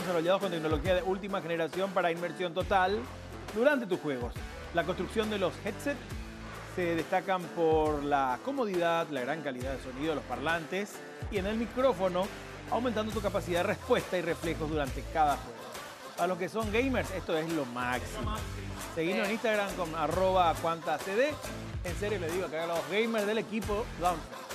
desarrollados con tecnología de última generación para inmersión total durante tus juegos. La construcción de los headsets se destacan por la comodidad, la gran calidad de sonido de los parlantes y en el micrófono, aumentando tu capacidad de respuesta y reflejos durante cada juego. Para los que son gamers, esto es lo máximo. Seguidnos en Instagram con @cuantacd. En serio les digo que a los gamers del equipo Launchpad.